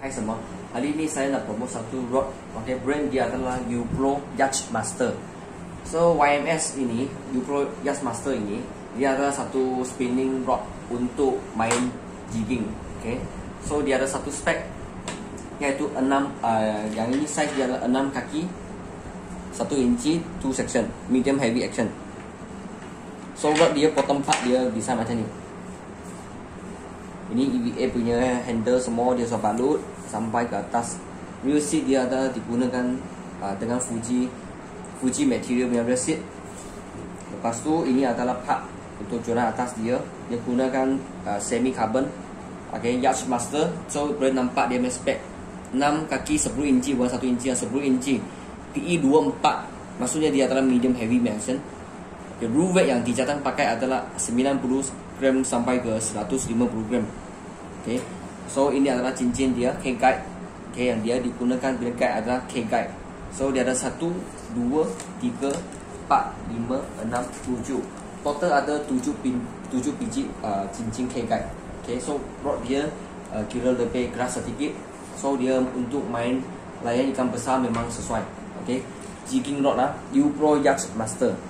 pakai semua. Hari ini saya nak promote satu rod. Okay, brand dia adalah U-Pro Yacht Master. So YMS ini, U-Pro Yacht Master ini, dia adalah satu spinning rod untuk main jigging. Okay, so dia ada satu spek, yaitu 6, yang ini size dia adalah 6 kaki, 1 inci, 2 section, medium heavy action. So rod dia bottom part dia design macam ni. Ini EVA punya handle semua dia sudah balut sampai ke atas. Real seat dia ada digunakan dengan Fuji material punya real seat. Lepas tu ini adalah part untuk joran atas dia. Dia gunakan semi carbon. Okay, Yacht Master. So boleh nampak dia punya spek 6 kaki 10 inci, bukan 1 inci, 10 inci. PE 24. Maksudnya dia adalah medium heavy action. Okay, rule weight yang dijatan pakai adalah 90 gram sampai ke 150 gram. Okay, so ini adalah cincin dia, K-guide. Okay, yang dia digunakan bila guide adalah K-guide. So dia ada 1, 2, 3, 4, 5, 6, 7. Total ada 7 biji cincin K-guide. Okay, so rod dia kira lebih keras sedikit. So dia untuk main layan ikan besar memang sesuai. Okay, jigging rod lah, U-Pro Yacht Master.